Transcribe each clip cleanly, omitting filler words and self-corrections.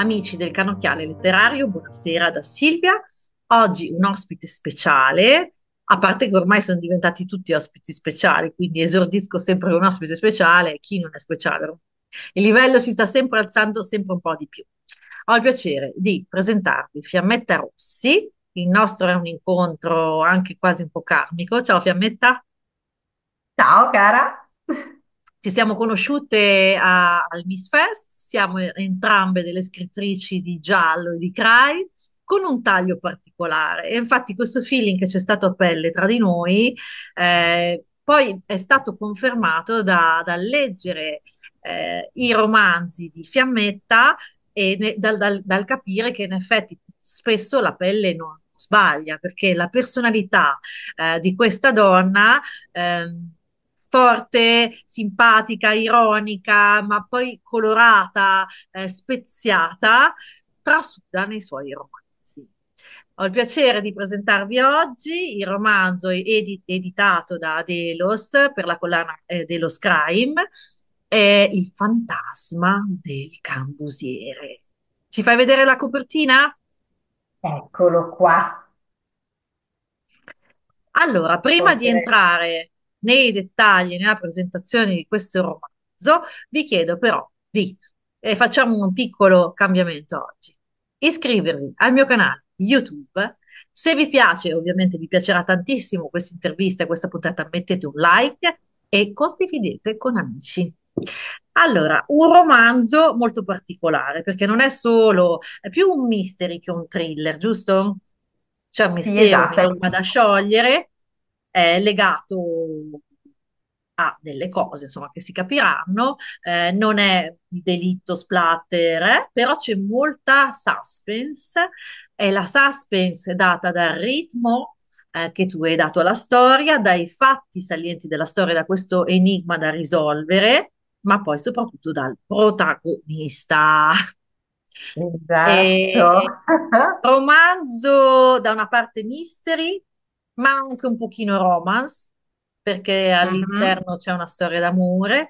amici del Cannocchiale Letterario, buonasera da Silvia. Oggi un ospite speciale, a parte che ormai sono diventati tutti ospiti speciali, quindi esordisco sempre con un ospite speciale, chi non è speciale? Il livello si sta sempre alzando sempre un po' di più. Ho il piacere di presentarvi Fiammetta Rossi. Il nostro è un incontro anche quasi un po' karmico. Ciao Fiammetta. Ciao cara. Ci siamo conosciute al Miss Fest, siamo entrambe delle scrittrici di giallo e di crime, con un taglio particolare. E infatti questo feeling che c'è stato a pelle tra di noi, poi è stato confermato dal leggere i romanzi di Fiammetta e dal capire che in effetti spesso la pelle non sbaglia, perché la personalità di questa donna forte, simpatica, ironica, ma poi colorata, speziata, trasuda nei suoi romanzi. Ho il piacere di presentarvi oggi il romanzo editato da Delos per la collana Delos Crime, è Il fantasma del cambusiere. Ci fai vedere la copertina? Eccolo qua. Allora, prima di Oltre- entrare nei dettagli, nella presentazione di questo romanzo, vi chiedo però di, facciamo un piccolo cambiamento oggi, iscrivervi al mio canale YouTube. Se vi piace, ovviamente vi piacerà tantissimo questa intervista e questa puntata, mettete un like e condividete con amici. Allora, un romanzo molto particolare perché non è solo, è più un mystery che un thriller, giusto? C'è un Sì, mistero, un esatto. enigma da sciogliere, è legato a delle cose, insomma, che si capiranno. Non è il delitto splatter, però c'è molta suspense e la suspense è data dal ritmo che tu hai dato alla storia, dai fatti salienti della storia, da questo enigma da risolvere, ma poi soprattutto dal protagonista. Esatto. E romanzo da una parte mystery, ma anche un pochino romance, perché Mhm. all'interno c'è una storia d'amore,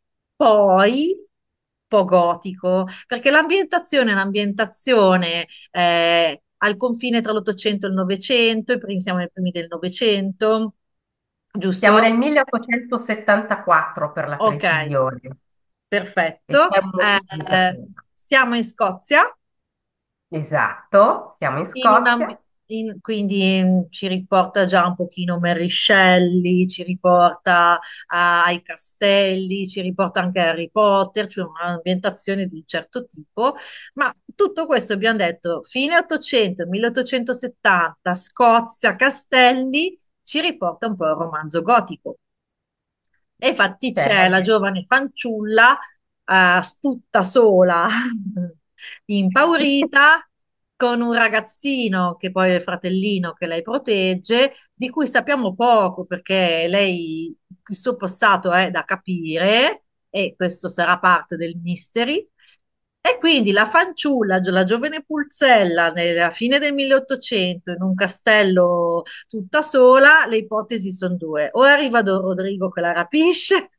poi un po' gotico, perché l'ambientazione è un'ambientazione al confine tra l'Ottocento e il Novecento, siamo nei primi del Novecento, Siamo giusto? nel 1874 per la Ok, precisione. E perfetto. c'è un movimento. Siamo in Scozia. Esatto, siamo in In un Scozia. quindi ci riporta già un pochino Mary Shelley, ci riporta ai castelli, ci riporta anche a Harry Potter, cioè un'ambientazione di un certo tipo, ma tutto questo abbiamo detto fine 800, 1870, Scozia, castelli, ci riporta un po' il romanzo gotico. E infatti c'è la Certo. giovane fanciulla, tutta sola, impaurita, con un ragazzino che poi è il fratellino che lei protegge, di cui sappiamo poco perché lei, il suo passato è da capire e questo sarà parte del mystery. E quindi la fanciulla, la giovane Pulzella, nella fine del 1800, in un castello tutta sola, le ipotesi sono due. O arriva Don Rodrigo che la rapisce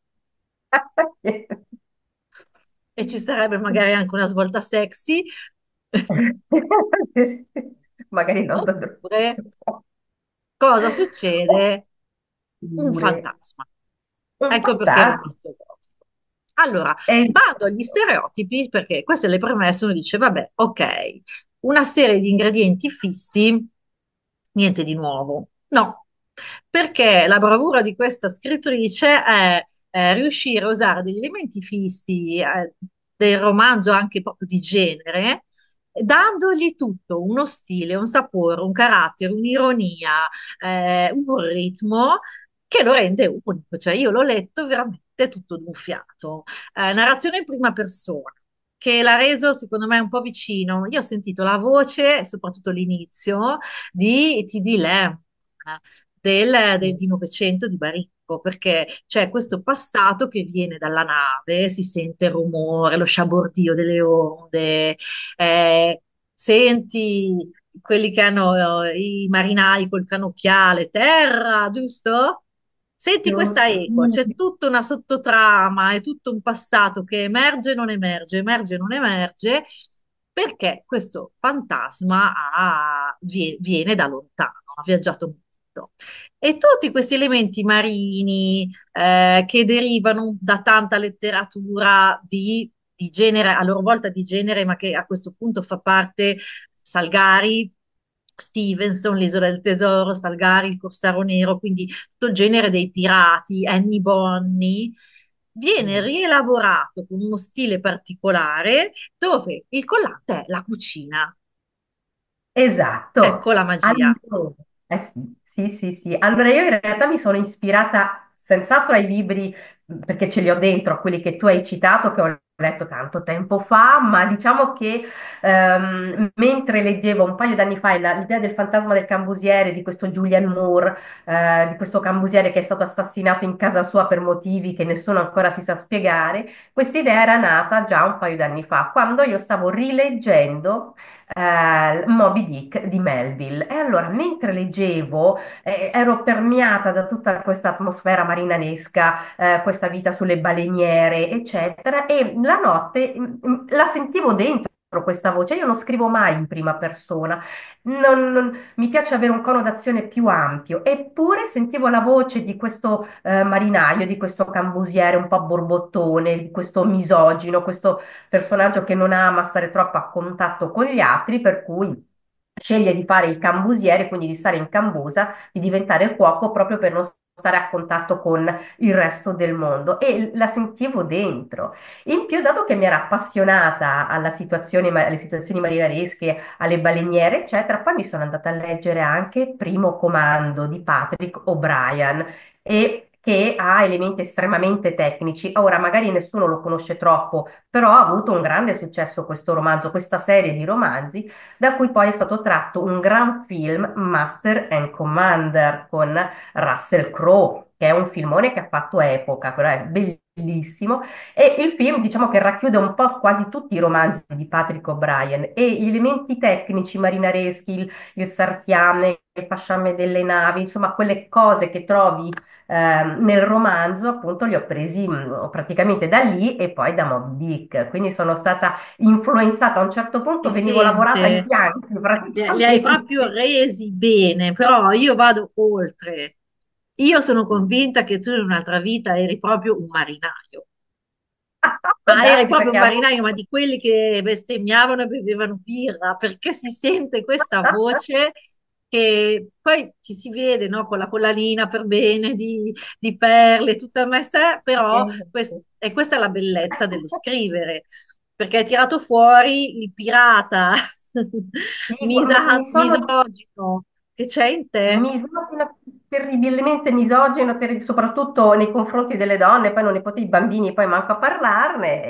e ci sarebbe magari anche una svolta sexy, Magari non da oppure cosa succede? Un pure. fantasma. Un Ecco perché il fantasma. romanzo è gotico. Allora, E- vado agli stereotipi perché queste le premesse, uno dice, vabbè, ok, una serie di ingredienti fissi, niente di nuovo. No, perché la bravura di questa scrittrice è riuscire a usare degli elementi fissi del romanzo anche proprio di genere, dandogli tutto, uno stile, un sapore, un carattere, un'ironia, un ritmo che lo rende unico. Cioè io l'ho letto veramente tutto d'un fiato. Narrazione in prima persona che l'ha reso secondo me un po' vicino. Io ho sentito la voce, soprattutto l'inizio, di T.D. Lamb, di Novecento di Baricco, perché c'è questo passato che viene dalla nave, si sente il rumore, lo sciabordio delle onde, senti quelli che hanno i marinai col cannocchiale, terra, giusto? Senti questa Giusto, eco, c'è sì. tutta una sottotrama, è tutto un passato che emerge e non emerge, emerge e non emerge, perché questo fantasma viene da lontano, ha viaggiato molto. E tutti questi elementi marini che derivano da tanta letteratura di genere, a loro volta di genere, ma che a questo punto fa parte Salgari, Stevenson, L'Isola del Tesoro, Salgari, Il Corsaro Nero, quindi tutto il genere dei pirati, Annie Bonny, viene Mm. rielaborato con uno stile particolare dove il collante è la cucina. Esatto. Ecco la magia. Allora, eh sì, sì, sì, sì. Allora io in realtà mi sono ispirata senz'altro ai libri, perché ce li ho dentro, quelli che tu hai citato, che ho letto tanto tempo fa, ma diciamo che mentre leggevo un paio d'anni fa l'idea del fantasma del cambusiere di questo Julian Moore, di questo cambusiere che è stato assassinato in casa sua per motivi che nessuno ancora si sa spiegare, questa idea era nata già un paio d'anni fa, quando io stavo rileggendo Moby Dick di Melville. E allora, mentre leggevo, ero permeata da tutta questa atmosfera marinanesca, questa vita sulle baleniere, eccetera, e la notte la sentivo dentro. Questa voce, io non scrivo mai in prima persona, mi piace avere un cono d'azione più ampio, eppure sentivo la voce di questo marinaio, di questo cambusiere un po' borbottone, di questo misogino, questo personaggio che non ama stare troppo a contatto con gli altri, per cui sceglie di fare il cambusiere, quindi di stare in cambusa, di diventare cuoco proprio per non stare a contatto con il resto del mondo e la sentivo dentro. In più, dato che mi era appassionata alla situazione, alle situazioni marinaresche, alle baleniere, eccetera, poi mi sono andata a leggere anche Primo Comando di Patrick O'Brien e che ha elementi estremamente tecnici. Ora, magari nessuno lo conosce troppo, però ha avuto un grande successo questo romanzo, questa serie di romanzi, da cui poi è stato tratto un gran film, Master and Commander, con Russell Crowe, che è un filmone che ha fatto epoca, però è bellissimo. E il film, diciamo che racchiude un po' quasi tutti i romanzi di Patrick O'Brien e gli elementi tecnici marinareschi, il sartiame, il fasciame delle navi, insomma, quelle cose che trovi nel romanzo, appunto, li ho presi praticamente da lì e poi da Moby Dick. Quindi sono stata influenzata. A un certo Si punto venivo lavorata ai sente, fianchi li hai proprio praticamente. resi bene, però io vado oltre. Io sono convinta che tu in un'altra vita eri proprio un marinaio. Può Ma eri darsi proprio un perché avevo... marinaio, ma di quelli che bestemmiavano e bevevano birra, perché si sente questa voce che poi ci si vede, no, con la collanina per bene di perle, tutta messa, però e questa è la bellezza dello scrivere, perché hai tirato fuori il pirata Sì, mi sono misogino che c'è in te. misogino, terribilmente misogino, soprattutto nei confronti delle donne, poi non ne potevi i bambini, poi manco a parlarne,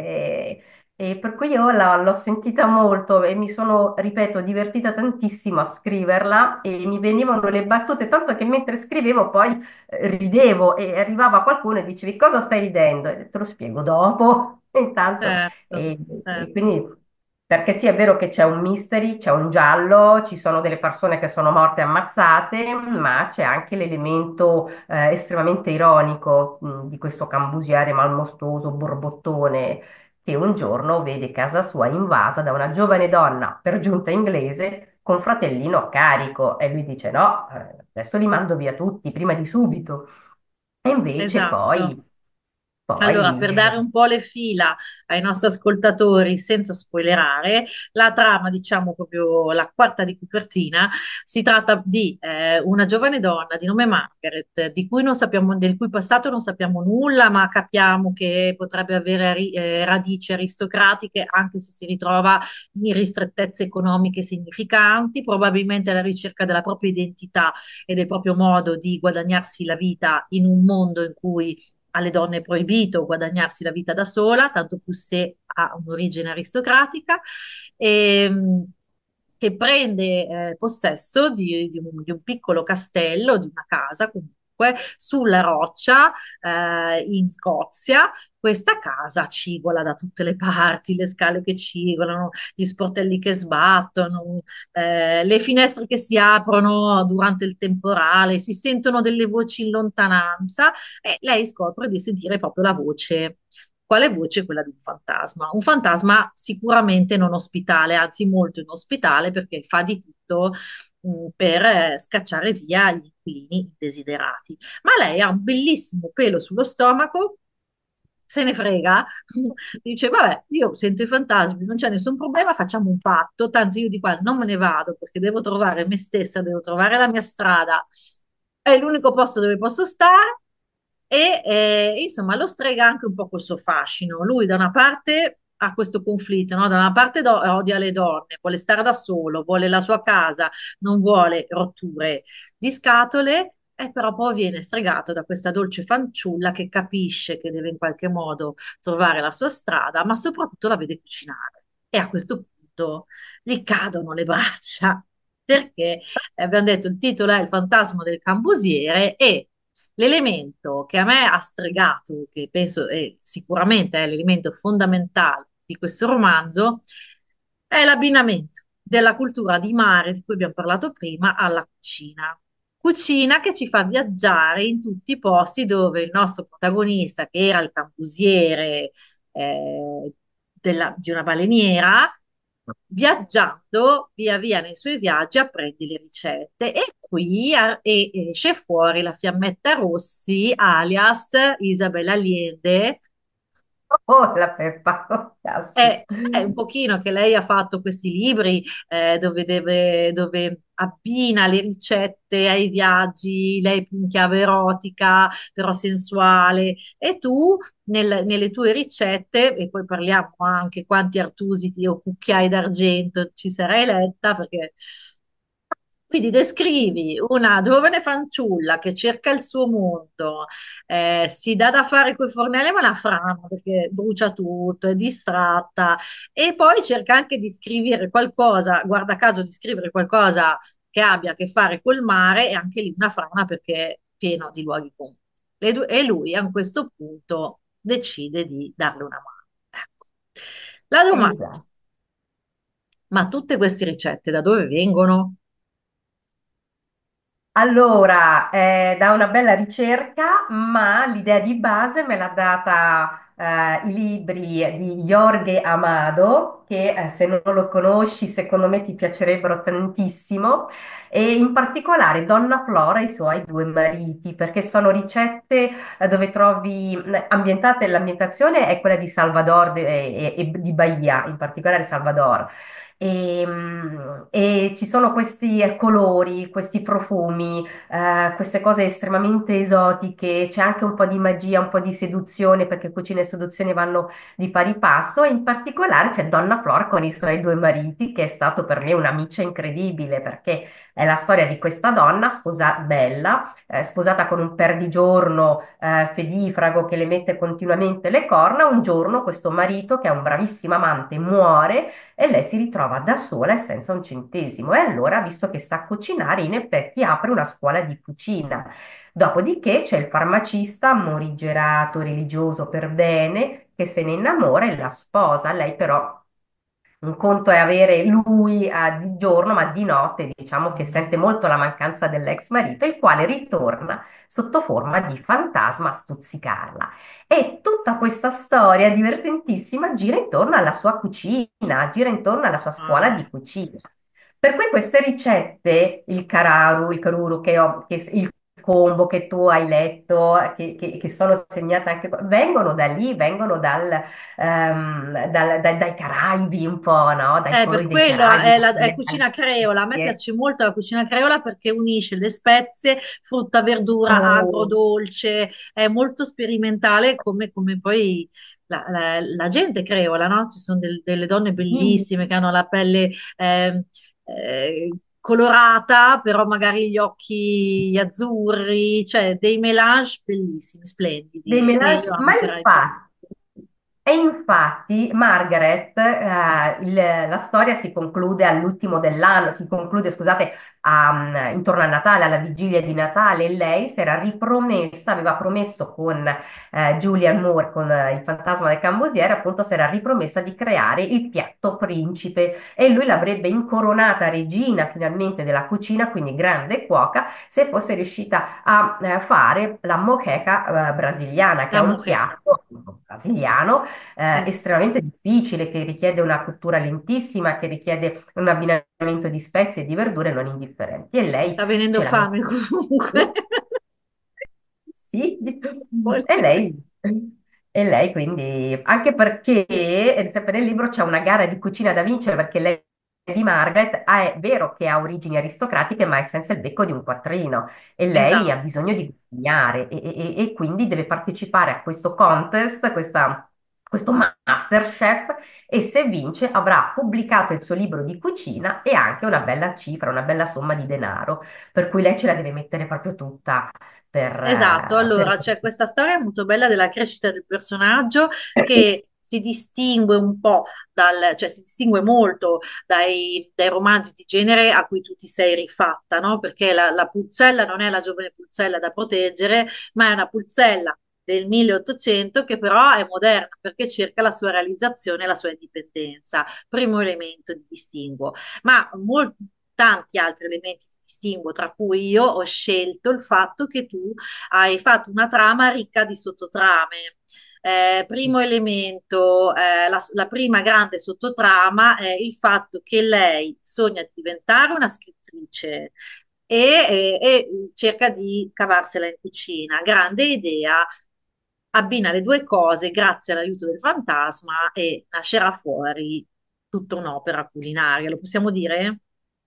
e per cui io l'ho sentita molto e mi sono, ripeto, divertita tantissimo a scriverla e mi venivano le battute, tanto che mentre scrivevo poi ridevo e arrivava qualcuno e dicevi cosa stai ridendo? E te lo spiego dopo, intanto, Certo, e certo, quindi... Perché sì, è vero che c'è un mystery, c'è un giallo, ci sono delle persone che sono morte ammazzate, ma c'è anche l'elemento estremamente ironico di questo cambusiere malmostoso, borbottone, che un giorno vede casa sua invasa da una giovane donna, per giunta inglese, con fratellino a carico. E lui dice: No, adesso li mando via tutti, prima di subito. E invece esatto. Allora, poi, per dare un po' le fila ai nostri ascoltatori senza spoilerare, la trama, diciamo proprio la quarta di copertina, si tratta di una giovane donna di nome Margaret, di cui non sappiamo, del cui passato non sappiamo nulla, ma capiamo che potrebbe avere radici aristocratiche, anche se si ritrova in ristrettezze economiche significanti, probabilmente alla ricerca della propria identità e del proprio modo di guadagnarsi la vita in un mondo in cui alle donne è proibito guadagnarsi la vita da sola, tanto più se ha un'origine aristocratica, ehm, che prende possesso di un piccolo castello, di una casa comunque, sulla roccia in Scozia. Questa casa cigola da tutte le parti, le scale che cigolano, gli sportelli che sbattono, le finestre che si aprono durante il temporale, si sentono delle voci in lontananza e lei scopre di sentire proprio la voce quale voce? Quella di un fantasma. Un fantasma sicuramente non ospitale, anzi molto inospitale perché fa di tutto per scacciare via gli inquilini indesiderati. Ma lei ha un bellissimo pelo sullo stomaco, se ne frega, dice, vabbè, io sento i fantasmi, non c'è nessun problema, facciamo un patto, tanto io di qua non me ne vado perché devo trovare me stessa, devo trovare la mia strada, è l'unico posto dove posso stare e insomma lo strega anche un po' col suo fascino. Lui da una parte ha questo conflitto, no? Da una parte odia le donne, vuole stare da solo, vuole la sua casa, non vuole rotture di scatole, e però poi viene stregato da questa dolce fanciulla che capisce che deve in qualche modo trovare la sua strada, ma soprattutto la vede cucinare. E a questo punto gli cadono le braccia, perché abbiamo detto il titolo è Il fantasma del cambusiere e l'elemento che a me ha stregato, che penso sicuramente è l'elemento fondamentale di questo romanzo, è l'abbinamento della cultura di mare di cui abbiamo parlato prima alla cucina. Cucina che ci fa viaggiare in tutti i posti dove il nostro protagonista, che era il cambusiere di una baleniera, viaggiando via via nei suoi viaggi apprende le ricette e qui esce fuori la Fiammetta Rossi, alias Isabella Allende, Oh, la Peppa, oh, caspita. è un pochino che lei ha fatto questi libri dove abbina le ricette ai viaggi, lei più in chiave erotica, però sensuale, e tu nelle tue ricette, e poi parliamo anche quanti artusiti o cucchiai d'argento ci sarei letta, perché quindi descrivi una giovane fanciulla che cerca il suo mondo, si dà da fare coi fornelli, ma la frana perché brucia tutto, è distratta e poi cerca anche di scrivere qualcosa, guarda caso di scrivere qualcosa che abbia a che fare col mare e anche lì una frana perché è pieno di luoghi comuni. E lui a questo punto decide di darle una mano. Ecco. La domanda, Esatto. ma tutte queste ricette da dove vengono? Allora, da una bella ricerca, ma l'idea di base me l'ha data i libri di Jorge Amado, che se non lo conosci, secondo me ti piacerebbero tantissimo, e in particolare Donna Flora e i suoi due mariti, perché sono ricette dove trovi ambientate, l'ambientazione è quella di Salvador e di Bahia, in particolare Salvador. E ci sono questi colori, questi profumi, queste cose estremamente esotiche, c'è anche un po' di magia, un po' di seduzione, perché cucina e seduzione vanno di pari passo, e in particolare c'è Donna Flor con i suoi due mariti, che è stato per me un'amica incredibile, perché è la storia di questa donna bella, sposata con un perdigiorno fedifrago che le mette continuamente le corna. Un giorno questo marito, che è un bravissimo amante, muore e lei si ritrova da sola e senza un centesimo. E allora, visto che sa cucinare, in effetti apre una scuola di cucina. Dopodiché c'è il farmacista morigerato, religioso per bene, che se ne innamora e la sposa. Lei però un conto è avere lui di giorno, ma di notte diciamo che sente molto la mancanza dell'ex marito, il quale ritorna sotto forma di fantasma a stuzzicarla. E tutta questa storia divertentissima gira intorno alla sua cucina, gira intorno alla sua scuola Ah. di cucina. Per cui queste ricette, il caruru il combo che tu hai letto, che sono segnate anche qua, vengono da lì, vengono dai Caraibi un po', no? Dai Per colori dei quello Caraibi, è le cucina creola. A me spezie. piace molto la cucina creola perché unisce le spezie, frutta, verdura, Oh, agrodolce, è molto sperimentale come poi la gente creola, no? Ci sono delle donne sì. bellissime che hanno la pelle colorata, però magari gli occhi azzurri, cioè dei mélange bellissimi, Dei splendidi. E io melange, amo ma i Caraibi. infatti Margaret, la storia si conclude all'ultimo dell'anno, si conclude, scusate, intorno a Natale, alla vigilia di Natale, e lei si era ripromessa, aveva promesso con Julianne Moore, con il fantasma del Cambusiere, appunto si era ripromessa di creare il piatto principe e lui l'avrebbe incoronata regina finalmente della cucina, quindi grande cuoca, se fosse riuscita a fare la moqueca brasiliana, che La è un moqueca. piatto brasiliano Eh, estremamente difficile, che richiede una cottura lentissima, che richiede un abbinamento di spezie e di verdure non indifferenti. E mi lei sta venendo ce l'ha fame comunque. messo. Sì, Vuole- e lei quindi, anche perché sempre nel libro c'è una gara di cucina da vincere, perché lei di Margaret è vero che ha origini aristocratiche, ma è senza il becco di un quattrino e lei ha Esatto, bisogno di guadagnare e quindi deve partecipare a questo contest, questo Masterchef, e se vince avrà pubblicato il suo libro di cucina e anche una bella cifra, una bella somma di denaro, per cui lei ce la deve mettere proprio tutta per... esatto. eh, per... Allora, c'è questa storia molto bella della crescita del personaggio Sì. che si distingue un po' cioè si distingue molto dai romanzi di genere a cui tu ti sei rifatta, no? Perché la Pulzella non è la giovane Pulzella da proteggere, ma è una Pulzella del 1800 che però è moderna perché cerca la sua realizzazione e la sua indipendenza. Primo elemento di distinguo. Ma tanti altri elementi di distinguo, tra cui io ho scelto il fatto che tu hai fatto una trama ricca di sottotrame. Primo elemento, la prima grande sottotrama è il fatto che lei sogna di diventare una scrittrice e cerca di cavarsela in cucina. Grande idea, abbina le due cose grazie all'aiuto del fantasma e nascerà fuori tutta un'opera culinaria, lo possiamo dire?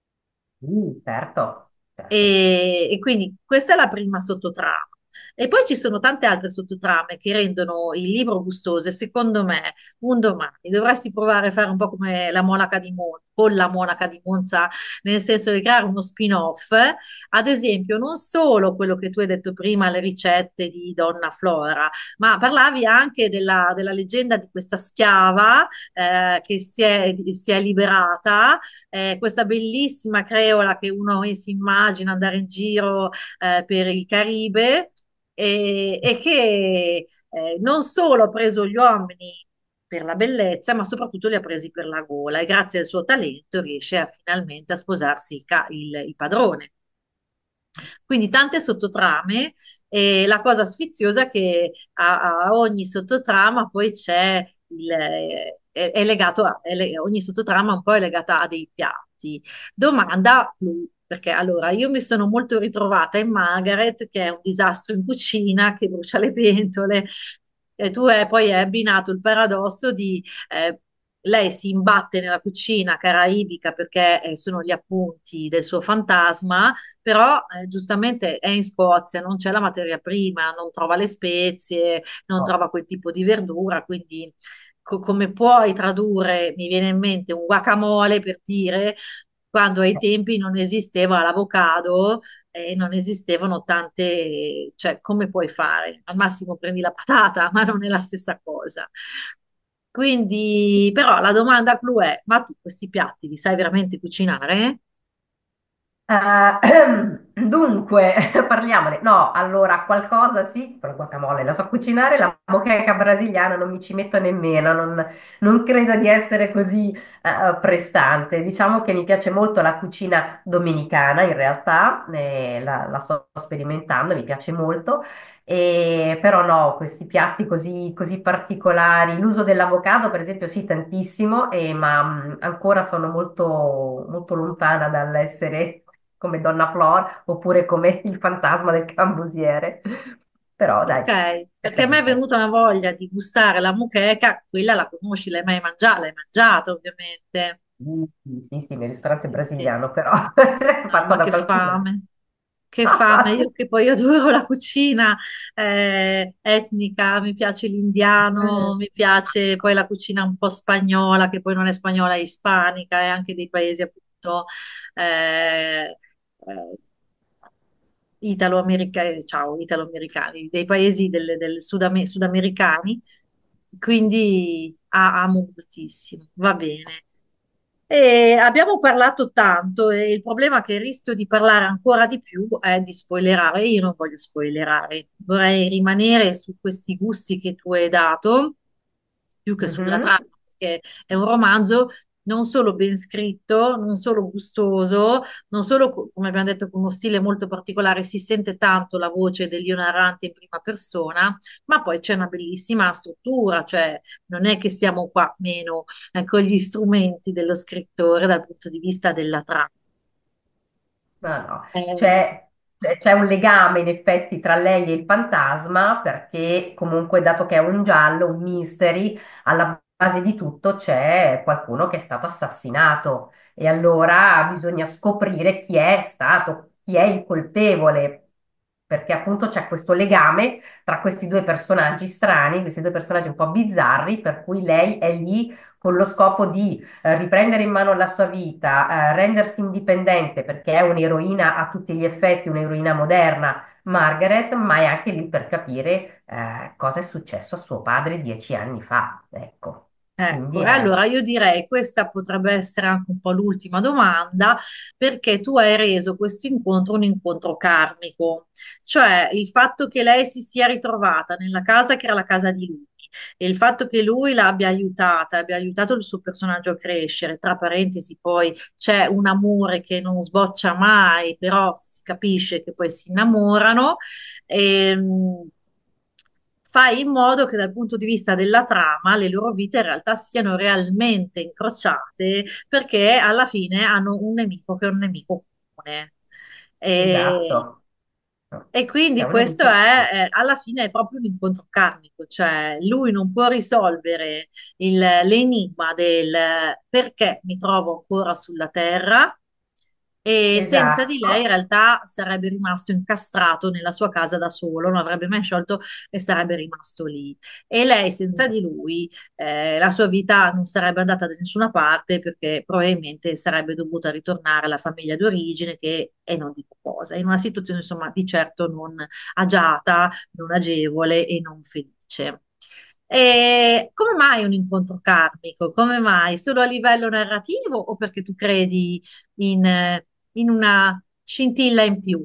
Certo, certo. E quindi questa è la prima sottotrama. E poi ci sono tante altre sottotrame che rendono il libro gustoso e secondo me un domani dovresti provare a fare un po' come la Monaca di Monza, con la Monaca di Monza, nel senso di creare uno spin-off, ad esempio non solo quello che tu hai detto prima, le ricette di Donna Flora, ma parlavi anche della leggenda di questa schiava che si è liberata, questa bellissima creola che uno si immagina andare in giro per il Caribe e che non solo ha preso gli uomini per la bellezza, ma soprattutto li ha presi per la gola e grazie al suo talento riesce finalmente a sposarsi il padrone. Quindi tante sottotrame e la cosa sfiziosa è che a ogni sottotrama poi c'è è legato ogni sottotrama un po' è legata a dei piatti. Domanda clou, perché allora io mi sono molto ritrovata in Margaret, che è un disastro in cucina, che brucia le pentole, e tu poi hai abbinato il paradosso di lei si imbatte nella cucina caraibica perché sono gli appunti del suo fantasma, però giustamente è in Scozia, non c'è la materia prima, non trova le spezie, non No. trova quel tipo di verdura, quindi come puoi tradurre, mi viene in mente un guacamole per dire, quando ai tempi non esisteva l'avocado e non esistevano tante, cioè come puoi fare? Al massimo prendi la patata, ma non è la stessa cosa. Quindi, però la domanda clou è, ma tu questi piatti li sai veramente cucinare? Dunque, parliamone. No, allora, qualcosa sì, però il guacamole la so cucinare, la moqueca brasiliana non mi ci metto nemmeno, non credo di essere così prestante. Diciamo che mi piace molto la cucina domenicana, in realtà, la sto sperimentando, mi piace molto, però no, questi piatti così particolari, l'uso dell'avocado, per esempio, sì, tantissimo, ma ancora sono molto, molto lontana dall'essere come Donna Flor oppure come il fantasma del cambusiere. Però dai, Ok, è perché a me è tempo. venuta una voglia di gustare la moqueca, quella la conosci, l'hai mai mangiata? L'hai mangiata ovviamente. Sì, sì, sì, sì, nel ristorante Sì, sì. brasiliano, però fatto Mamma, da che qualcuno. fame, che fame. Io che poi adoro la cucina etnica, mi piace l'indiano, mi piace poi la cucina un po' spagnola, che poi non è spagnola, è ispanica, e anche dei paesi appunto italo-americani, ciao, italo-americani, dei paesi sudamericani, quindi amo moltissimo, va bene. E abbiamo parlato tanto e il problema è che rischio di parlare ancora di più è di spoilerare. Io non voglio spoilerare, vorrei rimanere su questi gusti che tu hai dato, più che sulla Mhm. trama, perché è un romanzo non solo ben scritto, non solo gustoso, non solo, come abbiamo detto, con uno stile molto particolare, si sente tanto la voce degli narrante in prima persona, ma poi c'è una bellissima struttura, cioè non è che siamo qua meno con gli strumenti dello scrittore dal punto di vista della trama. No, no, Eh, c'è un legame in effetti tra lei e il fantasma perché comunque dato che è un giallo, un mystery, alla base di tutto c'è qualcuno che è stato assassinato e allora bisogna scoprire chi è stato, chi è il colpevole, perché appunto c'è questo legame tra questi due personaggi strani, questi due personaggi un po' bizzarri, per cui lei è lì con lo scopo di riprendere in mano la sua vita, rendersi indipendente perché è un'eroina a tutti gli effetti, un'eroina moderna, Margaret, ma è anche lì per capire cosa è successo a suo padre 10 anni fa. Ecco, quindi ecco, e è allora io direi questa potrebbe essere anche un po' l'ultima domanda, perché tu hai reso questo incontro un incontro karmico, cioè il fatto che lei si sia ritrovata nella casa che era la casa di lui e il fatto che lui l'abbia aiutata, abbia aiutato il suo personaggio a crescere, tra parentesi poi c'è un amore che non sboccia mai, però si capisce che poi si innamorano. Ehm, Fai in modo che dal punto di vista della trama le loro vite in realtà siano realmente incrociate perché alla fine hanno un nemico che è un nemico comune. E, esatto. e C'è quindi un questo nemico. è, alla fine è proprio un incontro karmico, cioè lui non può risolvere l'enigma del perché mi trovo ancora sulla Terra e senza di lei in Esatto. realtà sarebbe rimasto incastrato nella sua casa da solo, non avrebbe mai sciolto e sarebbe rimasto lì. E lei senza di lui la sua vita non sarebbe andata da nessuna parte perché probabilmente sarebbe dovuta ritornare alla famiglia d'origine che, e non dico cosa, in una situazione insomma di certo non agiata, non agevole e non felice. E come mai un incontro karmico? Come mai? Solo a livello narrativo o perché tu credi in una scintilla in più?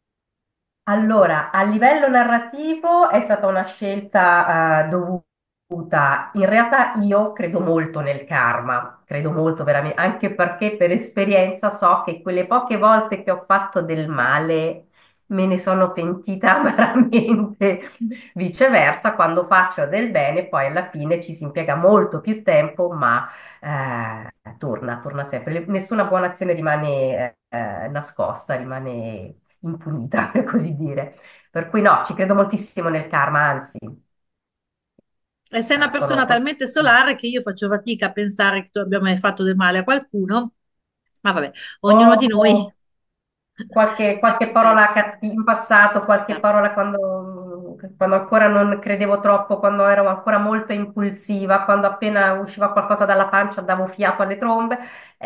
Allora, a livello narrativo è stata una scelta dovuta. In realtà io credo molto nel karma, credo molto veramente, anche perché per esperienza so che quelle poche volte che ho fatto del male me ne sono pentita amaramente. Viceversa, quando faccio del bene, poi alla fine ci si impiega molto più tempo, ma torna sempre. Nessuna buona azione rimane nascosta, rimane impunita, per così dire. Per cui no, ci credo moltissimo nel karma, anzi, E sei una persona sono talmente solare che io faccio fatica a pensare che tu abbia mai fatto del male a qualcuno, ma vabbè, ognuno di noi. ho qualche Ok, parola in passato, qualche chiaro. parola quando ancora non credevo troppo, quando ero ancora molto impulsiva, quando appena usciva qualcosa dalla pancia davo fiato alle trombe.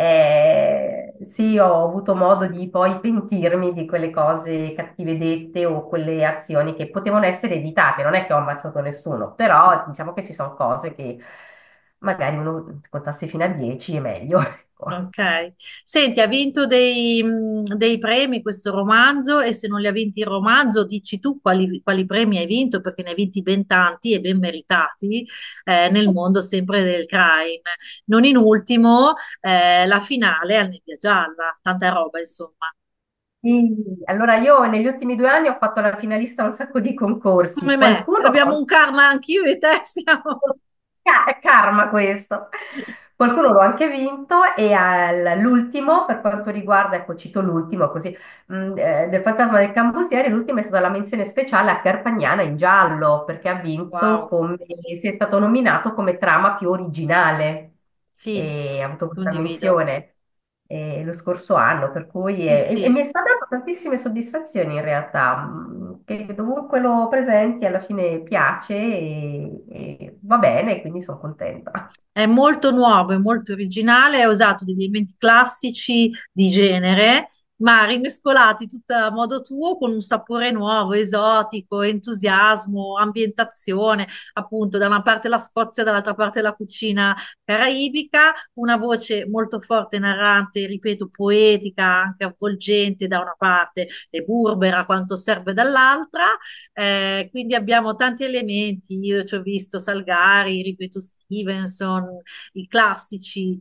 Sì, ho avuto modo di poi pentirmi di quelle cose cattive dette o quelle azioni che potevano essere evitate. Non è che ho ammazzato nessuno, però diciamo che ci sono cose che magari uno contasse fino a 10 è meglio. Ecco. Ok. Senti, ha vinto dei premi questo romanzo e se non li ha vinti il romanzo, dici tu quali premi hai vinto, perché ne hai vinti ben tanti e ben meritati nel mondo sempre del crime. Non in ultimo, la finale al Nebbia Gialla, tanta roba, insomma. Sì, allora io negli ultimi 2 anni ho fatto la finalista a un sacco di concorsi. Come me, Qualcuno abbiamo un karma anch'io e te siamo. È karma questo. Qualcuno l'ho anche vinto e all'ultimo, per quanto riguarda, ecco, cito l'ultimo così, del Fantasma del Cambusiere, l'ultimo è stata la menzione speciale a Carfagnana in giallo, perché ha vinto Wow, come, si è stato nominato come trama più originale sì, e ha avuto questa condivido. menzione lo scorso anno, per cui Sì, e sì. mi sta dando tantissime soddisfazioni in realtà, che dovunque lo presenti alla fine piace e va bene, quindi sono contenta. È molto nuovo, è molto originale, ha usato degli elementi classici di genere ma rimescolati tutto a modo tuo con un sapore nuovo, esotico, entusiasmo, ambientazione, appunto, da una parte la Scozia, dall'altra parte la cucina caraibica, una voce molto forte, narrante, ripeto, poetica, anche avvolgente da una parte e burbera quanto serve dall'altra. Quindi abbiamo tanti elementi. Io ci ho visto Salgari, ripeto, Stevenson, i classici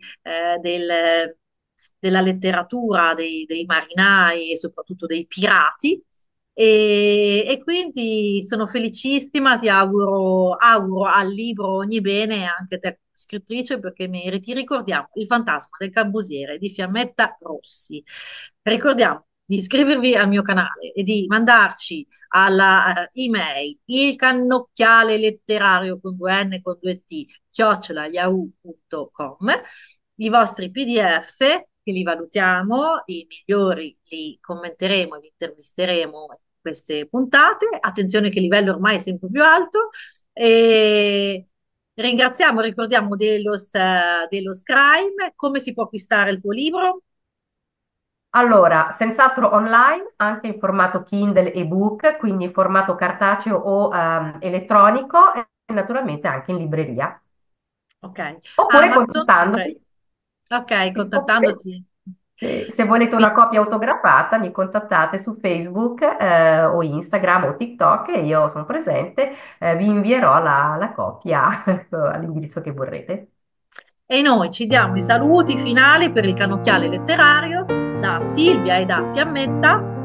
della letteratura, dei marinai e soprattutto dei pirati. E quindi sono felicissima, auguro al libro ogni bene anche a te scrittrice perché meriti. Ricordiamo Il fantasma del cambusiere di Fiammetta Rossi. Ricordiamo di iscrivervi al mio canale e di mandarci alla email il cannocchiale letterario con due N e con due T @yahoo.com i vostri PDF che li valutiamo, i migliori li commenteremo, li intervisteremo in queste puntate. Attenzione che il livello ormai è sempre più alto. E ringraziamo, ricordiamo dello Scrime. Come si può acquistare il tuo libro? Allora, senz'altro online, anche in formato Kindle ebook, quindi in formato cartaceo o elettronico e naturalmente anche in libreria. Ok. Oppure Amazon pure. contattandomi. Ok, Sì, oppure, contattandoti. se volete una Qui- copia autografata, mi contattate su Facebook o Instagram o TikTok e io sono presente, vi invierò la copia all'indirizzo che vorrete. E noi ci diamo i saluti finali per il cannocchiale letterario da Silvia e da Piammetta.